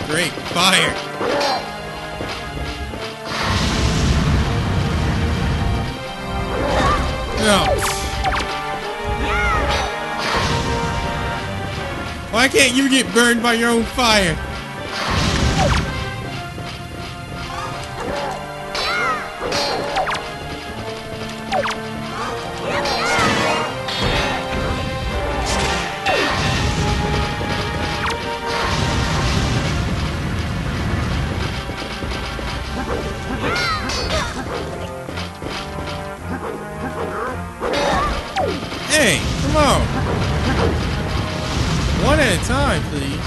Great. Fire. No. Why can't you get burned by your own fire? Hey, come on. One at a time, please.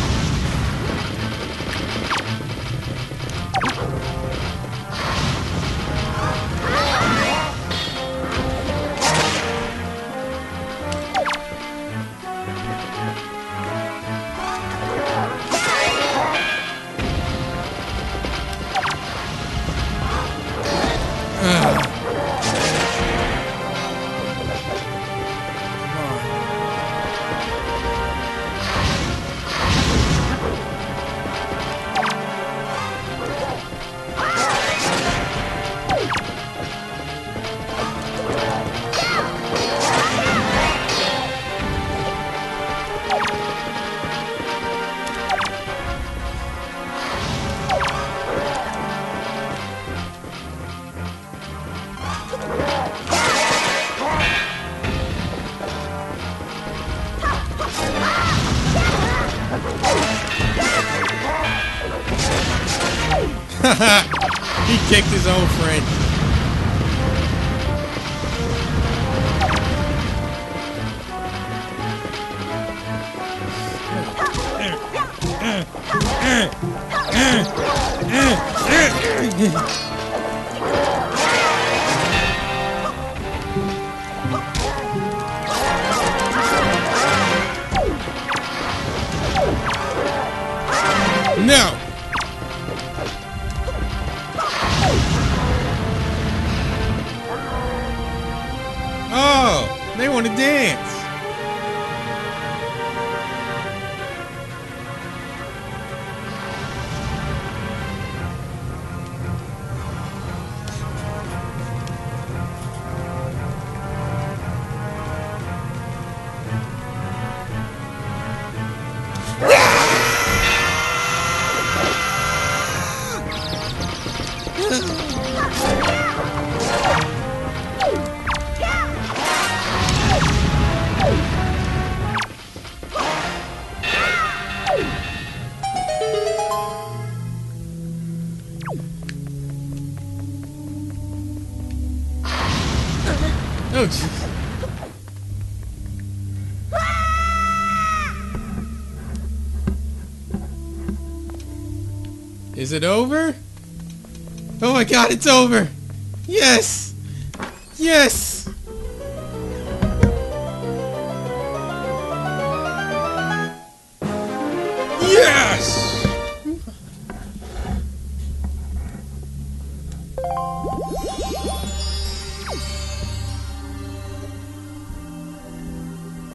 He kicked his own friend. No. Oh, they want to dance. Oh, jeez. Is it over? Oh my god, it's over! Yes! Yes! Yes!